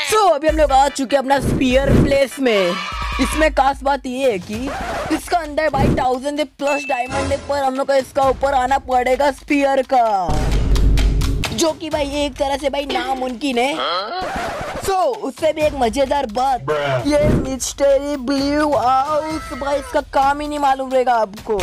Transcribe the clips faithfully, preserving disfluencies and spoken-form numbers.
सो so, अभी हम लोग आ चुके हैं अपना स्पीयर प्लेस में। इसमें खास बात ये है कि इसका अंदर भाई थाउजेंड प्लस डायमंड है, पर हम लोग को इसका ऊपर आना पड़ेगा स्पीयर का, जो कि भाई एक तरह से भाई नामुमकिन है। सो so, उससे भी एक मजेदार बात, ये मिस्टरी ब्लू हाउस भाई इसका काम ही नहीं मालूम रहेगा आपको।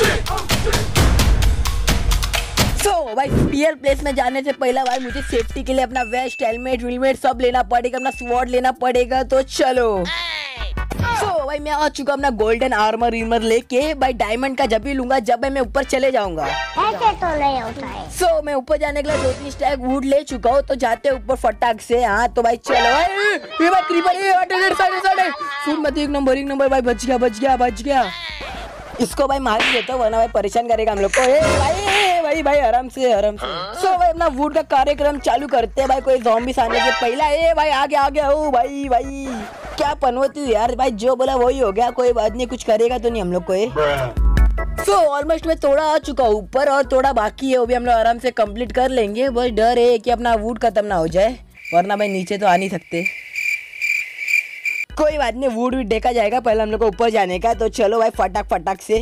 सो so, भाई स्पीयर प्लेस में जाने से पहले भाई मुझे सेफ्टी के लिए अपना वेस्ट हेलमेट विलमेट सब लेना पड़ेगा, अपना स्वॉर्ड लेना पड़ेगा। तो चलो सो so, भाई मैं आ चुका अपना गोल्डन आर्मर इमर लेके। भाई डायमंड का जब भी लूंगा जब भाई मैं ऊपर चले जाऊंगा। ऐसे तो नहीं होता है। सो so, मैं ऊपर जाने के लिए दो तीन स्टैक वुड ले चुका हूँ, तो जाते ऊपर फटाक से। हाँ तो भाई चलो भाई, भाई क्रीपर मत एक नंबर एक नंबर भाई, बच गया बच गया बच गया। इसको भाई मार ही देता हूँ वरना भाई परेशान करेगा हम लोग को। ए भाई भाई भाई आराम से आराम से। सो so, भाई अपना वुड का कार्यक्रम चालू करते हैं भाई, कोई ज़ॉम्बी आने से पहला। ए भाई आगे आ गया हो भाई भाई, क्या पनवती यार भाई, जो बोला वही हो गया, कोई बात नहीं, कुछ करेगा तो नहीं हम लोग को। सो ऑलमोस्ट मैं थोड़ा आ चुका हूँ ऊपर और थोड़ा बाकी है, वो भी हम लोग आराम से कंप्लीट कर लेंगे। बस डर है कि अपना वुड खत्म ना हो जाए, वरना भाई नीचे तो आ नहीं सकते। कोई बात नहीं, वुड भी देखा जाएगा, पहले हम लोग को ऊपर जाने का। तो चलो भाई फटाक फटाक से।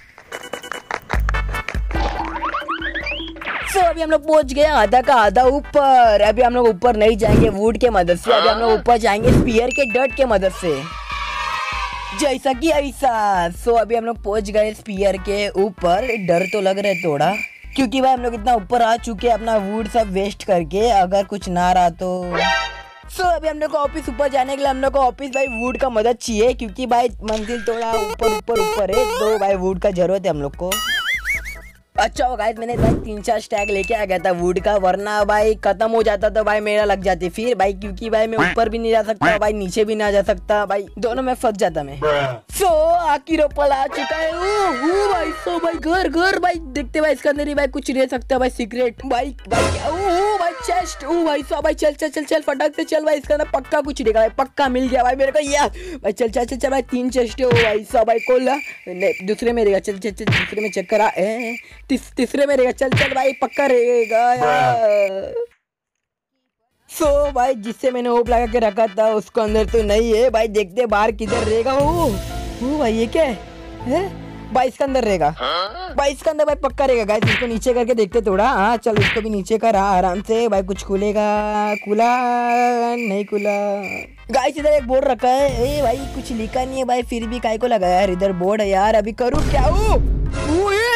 तो अभी हम लोग पहुंच गए आधा का आधा ऊपर। अभी हम लोग ऊपर नहीं जाएंगे वुड के मदद से, अभी हम लोग ऊपर जाएंगे स्पीयर के डर्ट के मदद से, जैसा कि ऐसा। सो अभी हम लोग पहुंच गए स्पीयर के ऊपर। डर तो लग रहा है थोड़ा, क्योंकि भाई हम लोग इतना ऊपर आ चुके हैं अपना वुड सब वेस्ट करके, अगर कुछ ना रहा तो। सो so, अभी हम लोग को ऑफिस ऊपर जाने के लिए हम लोग को ऑफिस भाई वुड का मदद चाहिए, क्योंकि भाई मंजिल थोड़ा ऊपर ऊपर ऊपर है, तो भाई वुड का जरूरत है हम लोग को। अच्छा हो गाइस, मैंने भाई तीन चार स्टैक लेके आ गया था वुड का, वरना भाई खत्म हो जाता तो भाई मेरा लग जाती फिर भाई, क्योंकि भाई मैं ऊपर भी नहीं जा सकता भाई, नीचे भी ना जा सकता भाई, दोनों में फंस जाता मैं। सो so, आखिर पल आ चुका है। ओ, ओ भाई सो भाई घर घर भाई देखते भाई इसके अंदर ही भाई कुछ रह सकता है भाई, सीक्रेट भाई भाई क्या। ओ भाई चेस्ट। ओ भाई सो भाई चल चल चल चल फटाक से चल भाई, इसके अंदर पक्का कुछ देखा भाई, पक्का मिल गया भाई मेरे को यार भाई। चल चल चल चल भाई, तीन चेस्ट है। ओ भाई सो भाई खोला, दूसरे में रहेगा, चल चल चल दूसरे में चेक करा, तीसरे में रहेगा, चल चल भाई पक्का रहेगा यार। सो so, भाई जिससे मैंने होप लगा के रखा था उसको अंदर तो नहीं है भाई, देखते बाहर किधर रहेगा। ओ, ओ भाई ये क्या है भाई, इसके अंदर रहेगा भाई, इसके अंदर भाई पक्का रहेगा गाइस। इसको नीचे करके देखते थोड़ा। हाँ चल इसको भी नीचे कर, हाँ आराम से भाई, कुछ खुलेगा, खुला नहीं खुला गाइस। इधर एक बोर्ड रखा है। ए भाई कुछ लिखा नहीं है भाई, फिर भी काय को लगा यार, इधर बोर्ड है यार, अभी करूँ क्या। ओ, ओ, ए,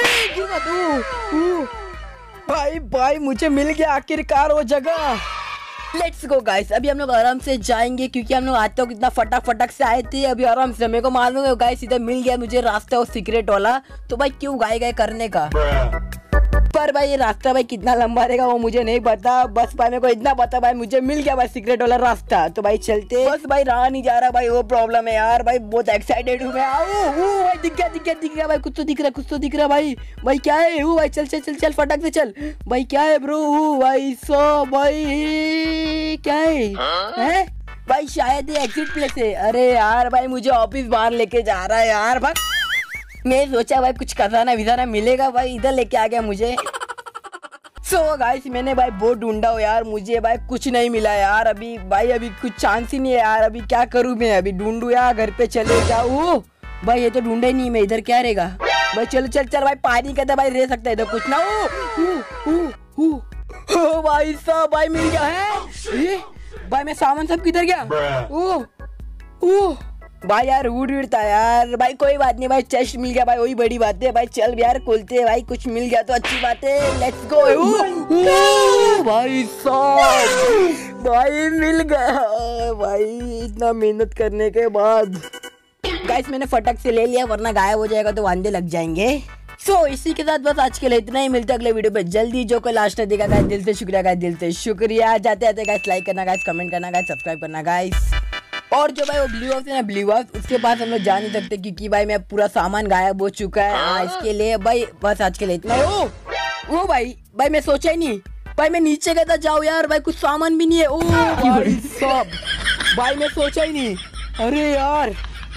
भाई भाई मुझे मिल गया आखिरकार वो जगह। लेट्स गो गाइस, अभी हम लोग आराम से जाएंगे, क्योंकि हम लोग आज तो कितना फटाक फटाक से आए थे। अभी आराम से, मेरे को मालूम है गाइस, इधर मिल गया मुझे रास्ता और सीक्रेट वाला, तो भाई क्यों गाय गाय करने का। पर भाई ये रास्ता भाई कितना लंबा रहेगा वो मुझे नहीं पता, बस भाई मेरे को इतना पता भाई मुझे मिल गया भाई सीक्रेट वाला रास्ता। तो भाई चलते, बस भाई रहा नहीं जा रहा भाई, वो प्रॉब्लम है यार भाई, बहुत एक्साइटेड हूँ मैं। आओ भाई, दिख गया दिख गया दिख गया भाई, कुछ तो दिख रहा कुछ तो दिख रहा भाई। भाई क्या है वो भाई, चल चल चल चल फटाक से चल भाई। क्या है ब्रो भाई, सो भाई क्या है, है? भाई शायद ये एग्जिट प्लेस है। अरे यार भाई मुझे ऑफिस बाहर लेके जा रहा है यार भाई, मैं सोचा भाई कुछ खजाना विजाना मिलेगा भाई, इधर लेके आ गया मुझे। सो so, गाइस मैंने भाई बहुत ढूंढा हो यार, मुझे भाई कुछ नहीं मिला यार अभी भाई, अभी कुछ चांस ही नहीं है यार, अभी क्या करूँ मैं, अभी ढूंढू यार, घर पे चले जाऊँ भाई, ये तो ढूंढा ही नहीं मैं, इधर क्या रहेगा भाई। चल चल चल भाई, पानी का भाई रह सकता है इधर कुछ ना। ओ, ओ, ओ, ओ, ओ भाई साहब भाई मिल गया है ये भाई, मैं सामान सब किधर गया। ओ ओ भाई यार वुड उड़ता यार भाई, कोई बात नहीं भाई, चेस्ट मिल गया भाई, वही बड़ी बात है भाई। चल यार खोलते हैं भाई, कुछ मिल गया तो अच्छी बात है, लेट्स गो। ओ भाई साहब भाई मिल गया भाई, इतना मेहनत करने के बाद। गाइस मैंने फटक से ले लिया, वरना गायब हो जाएगा तो वांदे लग जाएंगे। सो so, इसी के साथ बस आज के लिए इतना ही, मिलते अगले वीडियो पे जल्दी। जो कोई लास्ट देखा गाइस, दिल से शुक्रिया गाइस, दिल से शुक्रिया। जाते जाते गाइस लाइक करना गाइस, कमेंट करना गाइस, सब्सक्राइब करना गाइस। और जो भाई वो ब्लू हाउस है ना, ब्लू हाउस, उसके पास हम लोग जा नहीं सकते, क्योंकि भाई मैं पूरा सामान गायब हो चुका है। हाँ इसके लिए भाई बस आज के लिए इतना है। ओ ओ भाई भाई मैं सोचा ही नहीं भाई, मैं नीचे गया था, जाओ यार भाई कुछ सामान भी नहीं है। ओ भाई साहब भाई मैं सोचा ही नहीं, अरे यार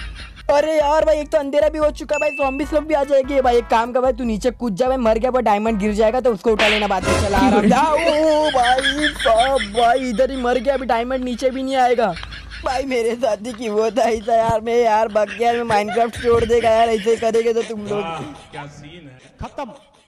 अरे यार भाई, एक तो अंधेरा भी हो चुका है भाई, ज़ॉम्बीज़ लोग भी आ जाएंगे भाई। एक काम कर भाई, तू नीचे कूद जा भाई, मर गया पर डायमंड गिर जाएगा तो उसको उठा लेना बाद में। चला आराम से। ओ भाई साहब भाई, इधर ही मर गया, अभी डायमंड नीचे भी नहीं आएगा भाई। मेरे साथी की वो था ऐसा यार, मैं यार भाग गया, मैं माइनक्राफ्ट छोड़ देगा यार, ऐसे करेंगे तो तुम लोग। क्या सीन है। खत्म।